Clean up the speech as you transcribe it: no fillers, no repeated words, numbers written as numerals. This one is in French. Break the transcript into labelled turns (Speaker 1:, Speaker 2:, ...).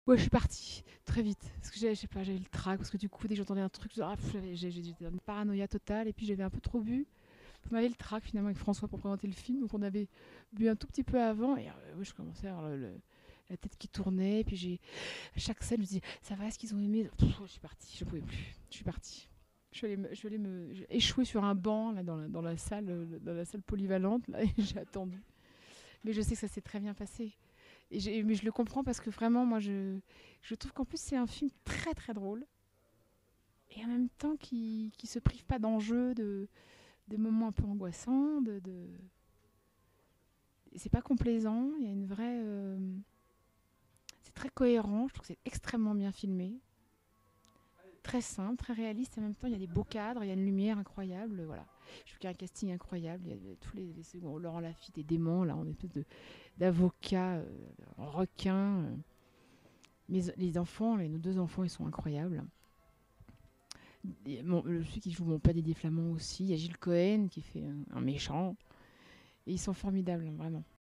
Speaker 1: Ouais, je suis partie très vite. Parce que je sais pas, j'avais le trac. Parce que du coup, dès que j'entendais un truc, j'étais dans une paranoïa totale. Et puis j'avais un peu trop bu. On avait le trac finalement avec François pour présenter le film. Donc on avait bu un tout petit peu avant. Et ouais, je commençais à avoir la tête qui tournait. Et puis à chaque scène, je me disais, ça va, est-ce qu'ils ont aimé? Je suis partie, je pouvais plus. Je suis partie. J'ai échoué sur un banc là, dans la salle polyvalente là, et j'ai attendu. Mais je sais que ça s'est très bien passé. Mais je le comprends parce que vraiment, je trouve qu'en plus, c'est un film très très drôle. Et en même temps, qui se prive pas d'enjeux, de moments un peu angoissants. C'est pas complaisant. Il y a une vraie. C'est très cohérent. Je trouve que c'est extrêmement bien filmé. Très simple, très réaliste. En même temps, il y a des beaux cadres, il y a une lumière incroyable. Voilà. Je trouve qu'il y a un casting incroyable. Il y a tous les seconds. Laurent Lafitte est dément, là, en espèce d'avocat requin. Les enfants, nos deux enfants, ils sont incroyables. Bon, celui qui joue mon pas Didier Flamand aussi. Il y a Gilles Cohen qui fait un méchant. Et ils sont formidables, vraiment.